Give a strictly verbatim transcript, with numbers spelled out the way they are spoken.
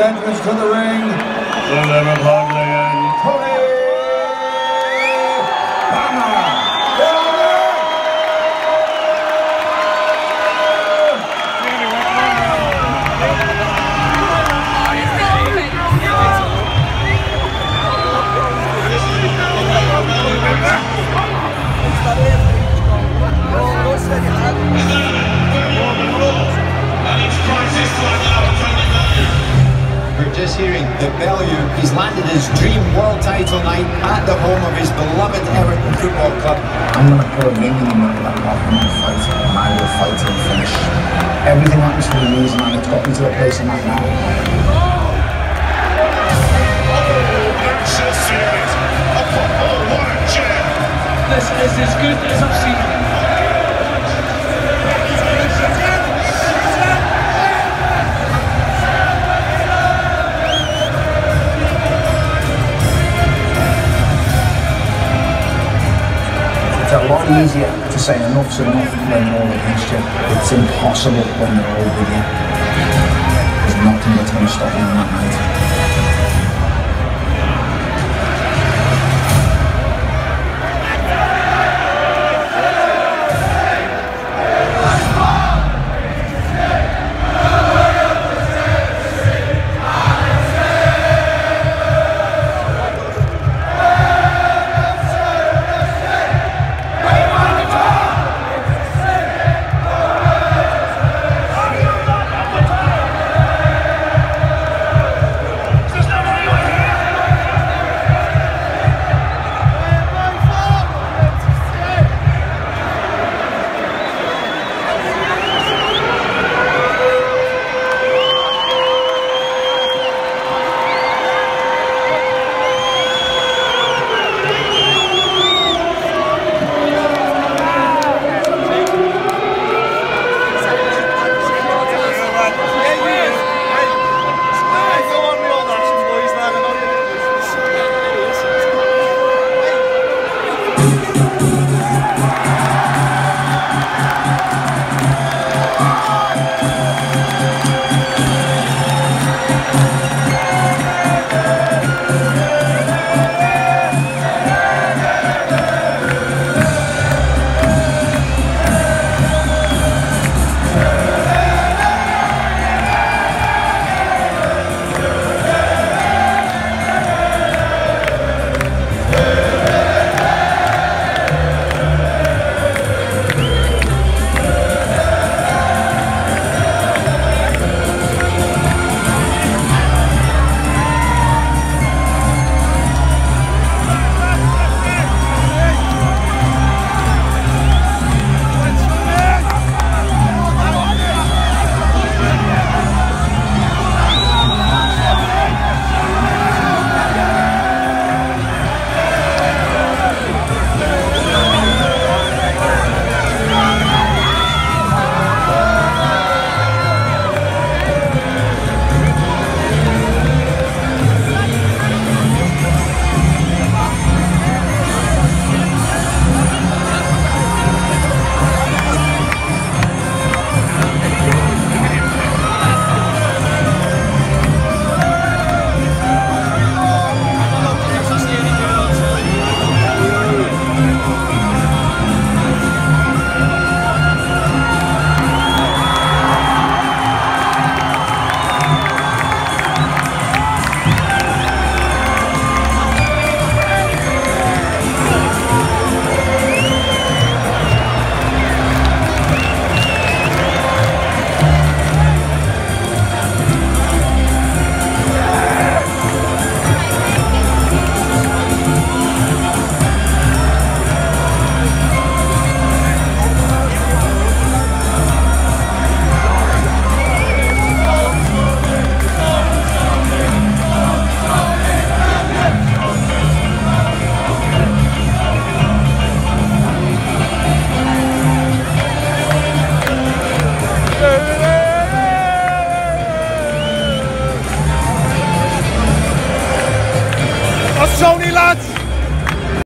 entrance to the ring, the Liverpudlian Tony Bomber Bellew. We're just hearing the Bellew. He's landed his dream world title night at the home of his beloved Everton Football Club. I'm going to put a ring in the middle of that locker and fight, and I will fight till the finish. Everything happens for a reason, and it's got me to a place I'm at now. This is as good as I've seen. It's a lot easier to say enough's enough when they're all against you. It's impossible when they're all with you. There's nothing that's going to stop you on that night.